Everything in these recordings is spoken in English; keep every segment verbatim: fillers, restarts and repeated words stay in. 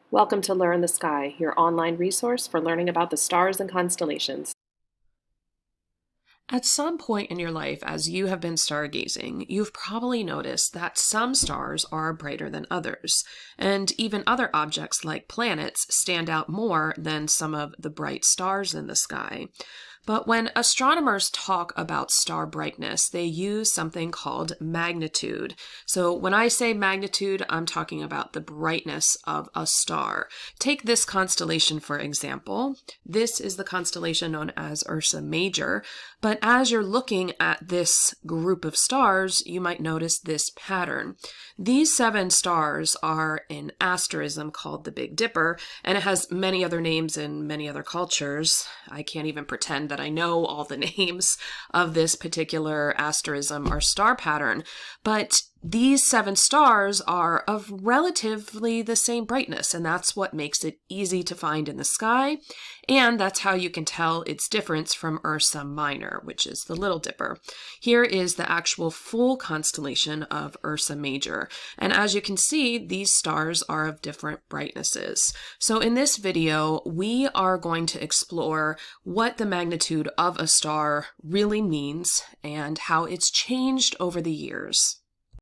Welcome to Learn the Sky, your online resource for learning about the stars and constellations. At some point in your life, as you have been stargazing, you've probably noticed that some stars are brighter than others, and even other objects like planets stand out more than some of the bright stars in the sky. But when astronomers talk about star brightness, they use something called magnitude. So when I say magnitude, I'm talking about the brightness of a star. Take this constellation, for example. This is the constellation known as Ursa Major. But as you're looking at this group of stars, you might notice this pattern. These seven stars are an asterism called the Big Dipper, and it has many other names in many other cultures. I can't even pretend that I know all the names of this particular asterism or star pattern, but these seven stars are of relatively the same brightness, and that's what makes it easy to find in the sky, and that's how you can tell its difference from Ursa Minor, which is the Little Dipper. Here is the actual full constellation of Ursa Major, and as you can see, these stars are of different brightnesses. So in this video, we are going to explore what the magnitude of a star really means and how it's changed over the years.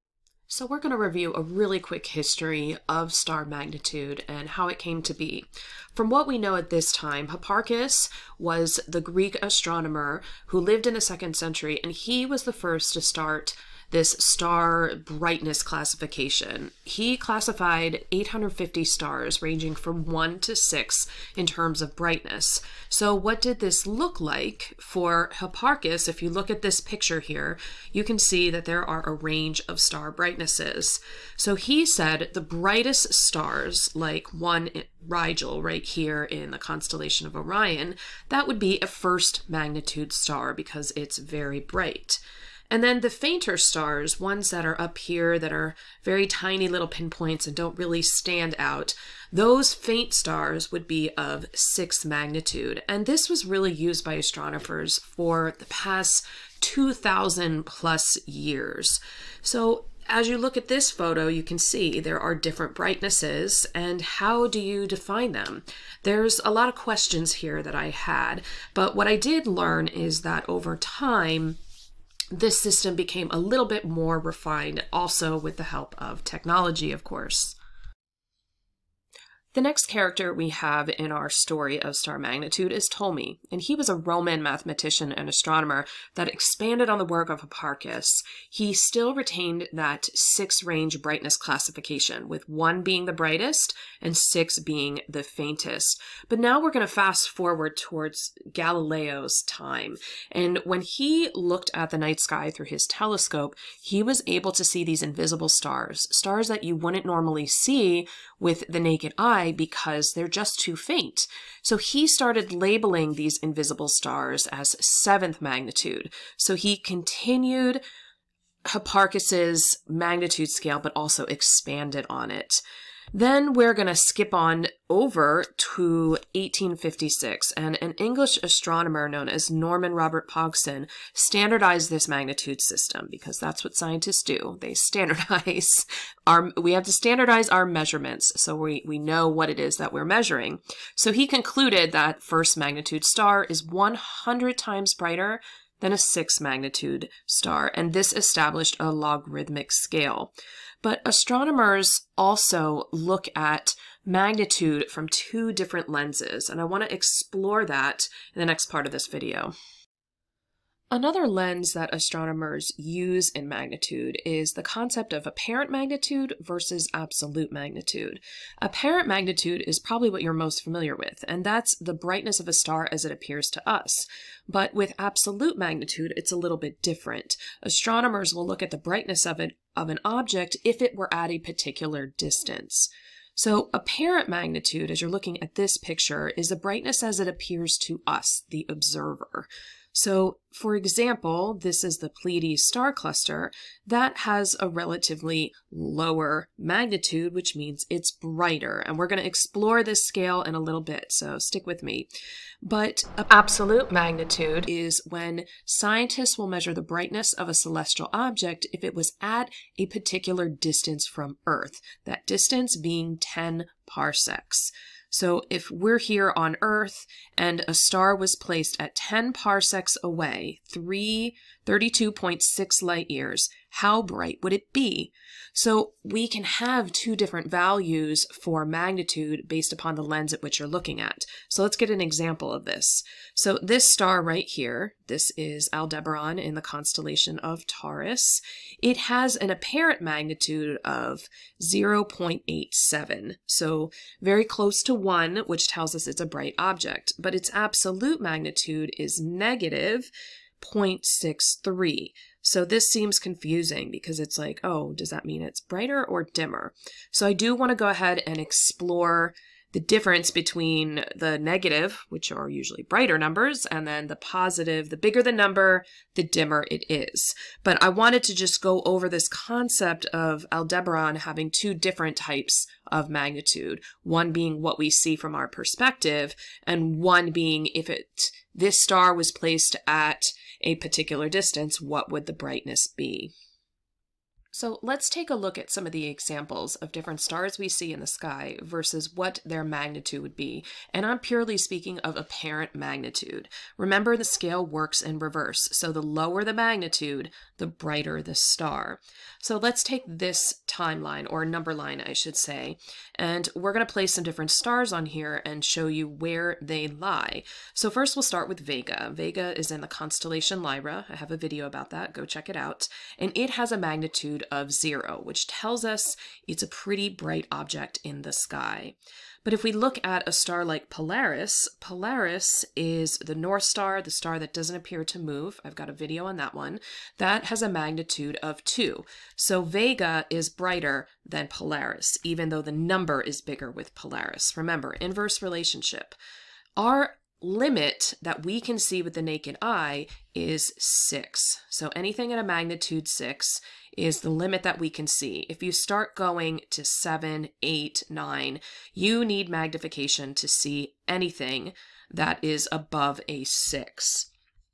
So we're going to review a really quick history of star magnitude and how it came to be. From what we know at this time, Hipparchus was the Greek astronomer who lived in the second century, and he was the first to start this star brightness classification. He classified eight hundred fifty stars ranging from one to six in terms of brightness. So what did this look like for Hipparchus? If you look at this picture here, you can see that there are a range of star brightnesses. So he said the brightest stars, like one Rigel right here in the constellation of Orion, that would be a first magnitude star because it's very bright. And then the fainter stars, ones that are up here that are very tiny little pinpoints and don't really stand out, those faint stars would be of sixth magnitude. And this was really used by astronomers for the past two thousand plus years. So as you look at this photo, you can see there are different brightnesses, and how do you define them? There's a lot of questions here that I had, but what I did learn is that over time, this system became a little bit more refined, also with the help of technology, of course. The next character we have in our story of star magnitude is Ptolemy, and he was a Roman mathematician and astronomer that expanded on the work of Hipparchus. He still retained that six-range brightness classification, with one being the brightest and six being the faintest. But now we're going to fast forward towards Galileo's time, and when he looked at the night sky through his telescope, he was able to see these invisible stars, stars that you wouldn't normally see with the naked eye because they're just too faint. So he started labeling these invisible stars as seventh magnitude. So he continued Hipparchus's magnitude scale, but also expanded on it. Then we're going to skip on over to eighteen fifty-six, and an English astronomer known as Norman Robert Pogson standardized this magnitude system, because that's what scientists do. They standardize our, we have to standardize our measurements so we, we know what it is that we're measuring. So he concluded that first magnitude star is one hundred times brighter than a sixth magnitude star, and this established a logarithmic scale. But astronomers also look at magnitude from two different lenses, and I want to explore that in the next part of this video. Another lens that astronomers use in magnitude is the concept of apparent magnitude versus absolute magnitude. Apparent magnitude is probably what you're most familiar with, and that's the brightness of a star as it appears to us. But with absolute magnitude, it's a little bit different. Astronomers will look at the brightness of it of an object if it were at a particular distance. So apparent magnitude, as you're looking at this picture, is the brightness as it appears to us, the observer. So for example, this is the Pleiades star cluster that has a relatively lower magnitude, which means it's brighter. And we're going to explore this scale in a little bit, so stick with me. But absolute magnitude is when scientists will measure the brightness of a celestial object if it was at a particular distance from Earth, that distance being ten parsecs. So if we're here on Earth and a star was placed at ten parsecs away, thirty-two point six light years, how bright would it be? So we can have two different values for magnitude based upon the lens at which you're looking at. So let's get an example of this. So this star right here, this is Aldebaran in the constellation of Taurus. It has an apparent magnitude of zero point eight seven, so very close to one, which tells us it's a bright object, but its absolute magnitude is negative zero point six three. So this seems confusing because it's like, oh, does that mean it's brighter or dimmer? So I do want to go ahead and explore the difference between the negative, which are usually brighter numbers, and then the positive. The bigger the number, the dimmer it is. But I wanted to just go over this concept of Aldebaran having two different types of magnitude, one being what we see from our perspective, and one being if it this star was placed at a particular distance, what would the brightness be? So let's take a look at some of the examples of different stars we see in the sky versus what their magnitude would be. And I'm purely speaking of apparent magnitude. Remember, the scale works in reverse. So the lower the magnitude, the brighter the star. So let's take this timeline, or number line, I should say, and we're going to place some different stars on here and show you where they lie. So first we'll start with Vega. Vega is in the constellation Lyra. I have a video about that. Go check it out. And it has a magnitude of zero, which tells us it's a pretty bright object in the sky. But if we look at a star like Polaris, Polaris is the North Star, the star that doesn't appear to move. I've got a video on that one. That has a magnitude of two. So Vega is brighter than Polaris, even though the number is bigger with Polaris. Remember, inverse relationship. Our limit that we can see with the naked eye is six. So anything at a magnitude six is the limit that we can see. If you start going to seven, eight, nine, you need magnification to see anything that is above a six.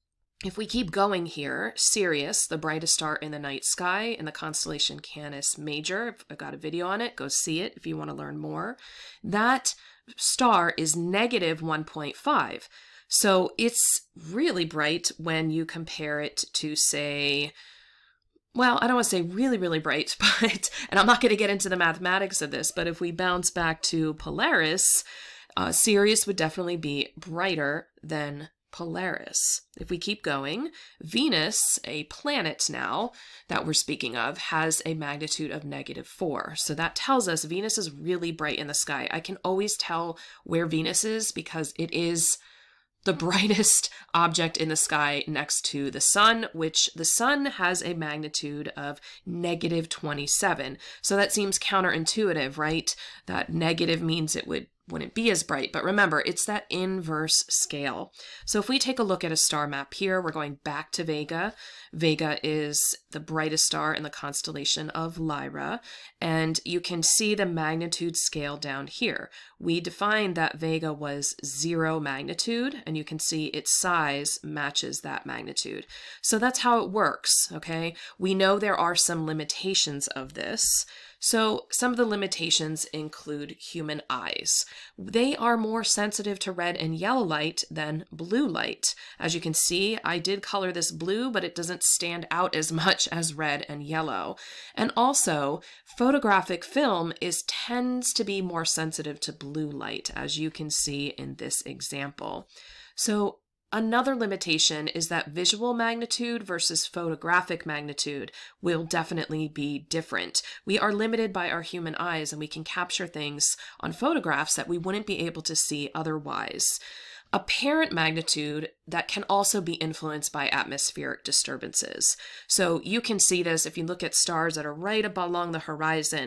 If we keep going here, Sirius, the brightest star in the night sky in the constellation Canis Major, I've got a video on it, go see it if you want to learn more. That star is negative one point five. So it's really bright when you compare it to, say, well, I don't want to say really, really bright, but, and I'm not going to get into the mathematics of this, but if we bounce back to Polaris, uh, Sirius would definitely be brighter than Polaris. If we keep going, Venus, a planet now that we're speaking of, has a magnitude of negative four. So that tells us Venus is really bright in the sky. I can always tell where Venus is because it is the brightest object in the sky next to the sun, which the sun has a magnitude of negative twenty-seven. So that seems counterintuitive, right? That negative means it would wouldn't be as bright, but remember, it's that inverse scale. So if we take a look at a star map here, we're going back to Vega. Vega is the brightest star in the constellation of Lyra, and you can see the magnitude scale down here. We defined that Vega was zero magnitude, and you can see its size matches that magnitude. So that's how it works, okay? We know there are some limitations of this. So some of the limitations include human eyes. They are more sensitive to red and yellow light than blue light. As you can see, I did color this blue, but it doesn't stand out as much as red and yellow. And also, photographic film is tends to be more sensitive to blue light, as you can see in this example. So another limitation is that visual magnitude versus photographic magnitude will definitely be different. We are limited by our human eyes, and we can capture things on photographs that we wouldn't be able to see otherwise. Apparent magnitude that can also be influenced by atmospheric disturbances. So you can see this if you look at stars that are right up along the horizon.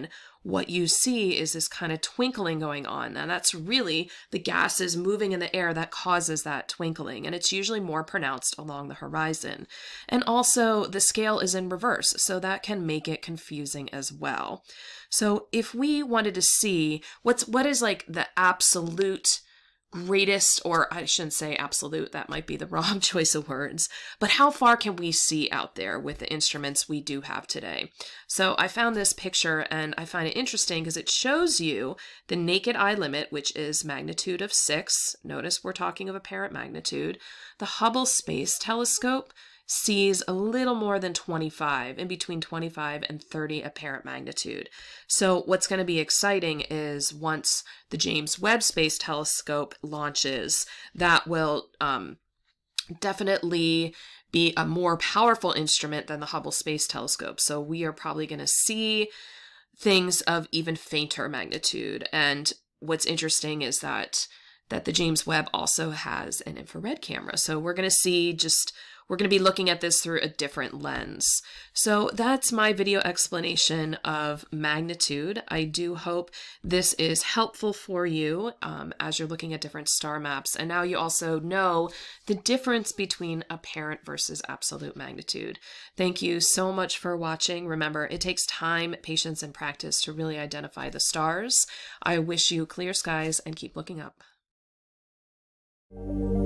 what you see is this kind of twinkling going on. And that's really the gases moving in the air that causes that twinkling. And it's usually more pronounced along the horizon. And also the scale is in reverse, so that can make it confusing as well. So if we wanted to see what's what is like the absolute greatest, or I shouldn't say absolute, that might be the wrong choice of words, but how far can we see out there with the instruments we do have today? So I found this picture and I find it interesting because it shows you the naked eye limit, which is magnitude of six. Notice we're talking of apparent magnitude. The Hubble Space Telescope sees a little more than twenty-five, in between twenty-five and thirty apparent magnitude. So what's going to be exciting is once the James Webb Space Telescope launches, that will um, definitely be a more powerful instrument than the Hubble Space Telescope. So we are probably going to see things of even fainter magnitude. And what's interesting is that that the James Webb also has an infrared camera. So we're going to see just We're going to be looking at this through a different lens. So that's my video explanation of magnitude. I do hope this is helpful for you um, as you're looking at different star maps. And now you also know the difference between apparent versus absolute magnitude. Thank you so much for watching. Remember, it takes time, patience, and practice to really identify the stars. I wish you clear skies and keep looking up.